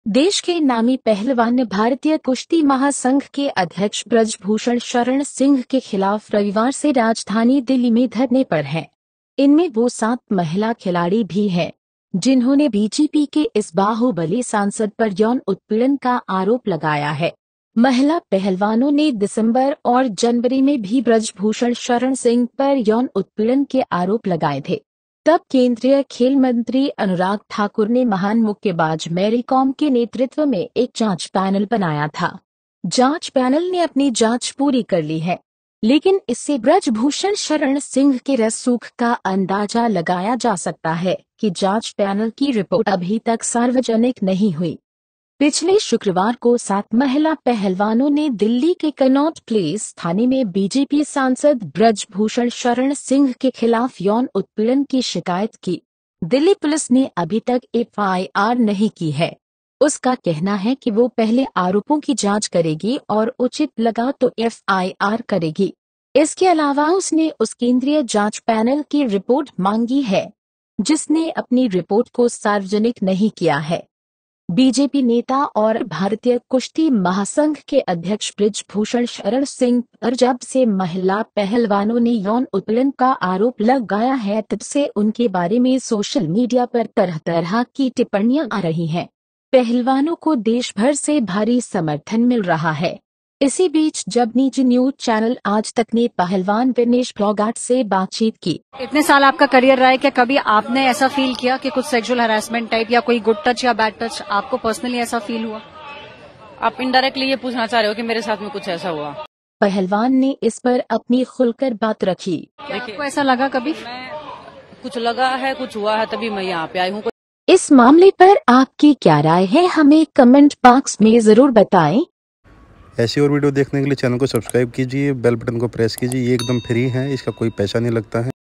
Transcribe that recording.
देश के नामी पहलवान भारतीय कुश्ती महासंघ के अध्यक्ष ब्रजभूषण शरण सिंह के खिलाफ रविवार से राजधानी दिल्ली में धरने पर हैं। इनमें वो 7 महिला खिलाड़ी भी हैं, जिन्होंने बीजेपी के इस बाहुबली सांसद पर यौन उत्पीड़न का आरोप लगाया है। महिला पहलवानों ने दिसंबर और जनवरी में भी ब्रजभूषण शरण सिंह पर यौन उत्पीड़न के आरोप लगाए थे। तब केंद्रीय खेल मंत्री अनुराग ठाकुर ने महान मुक्केबाज मैरी कॉम के नेतृत्व में एक जांच पैनल बनाया था। जांच पैनल ने अपनी जांच पूरी कर ली है, लेकिन इससे ब्रजभूषण शरण सिंह के रसूख का अंदाजा लगाया जा सकता है कि जांच पैनल की रिपोर्ट अभी तक सार्वजनिक नहीं हुई। पिछले शुक्रवार को 7 महिला पहलवानों ने दिल्ली के कनॉट प्लेस थाने में बीजेपी सांसद ब्रजभूषण शरण सिंह के खिलाफ यौन उत्पीड़न की शिकायत की। दिल्ली पुलिस ने अभी तक एफआईआर नहीं की है। उसका कहना है कि वो पहले आरोपों की जांच करेगी और उचित लगा तो एफआईआर करेगी। इसके अलावा उसने उस केंद्रीय जांच पैनल की रिपोर्ट मांगी है, जिसने अपनी रिपोर्ट को सार्वजनिक नहीं किया है। बीजेपी नेता और भारतीय कुश्ती महासंघ के अध्यक्ष ब्रजभूषण शरण सिंह पर जब से महिला पहलवानों ने यौन उत्पीड़न का आरोप लगाया है, तब से उनके बारे में सोशल मीडिया पर तरह तरह की टिप्पणियां आ रही हैं। पहलवानों को देश भर से भारी समर्थन मिल रहा है। इसी बीच जब निजी न्यूज चैनल आज तक ने पहलवान विनेश फोगाट से बातचीत की। इतने साल आपका करियर रहा है, क्या कभी आपने ऐसा फील किया कि कुछ सेक्सुअल हैरेसमेंट टाइप या कोई गुड टच या बैड टच आपको पर्सनली ऐसा फील हुआ? आप इनडायरेक्टली ये पूछना चाह रहे हो कि मेरे साथ में कुछ ऐसा हुआ? पहलवान ने इस पर अपनी खुलकर बात रखी। आपको ऐसा लगा कभी? कुछ लगा है, कुछ हुआ है, तभी मैं यहाँ पे आई हूँ। इस मामले पर आपकी क्या राय है, हमें कमेंट बॉक्स में जरूर बताएं। ऐसी और वीडियो देखने के लिए चैनल को सब्सक्राइब कीजिए, बेल बटन को प्रेस कीजिए। ये एकदम फ्री है, इसका कोई पैसा नहीं लगता है।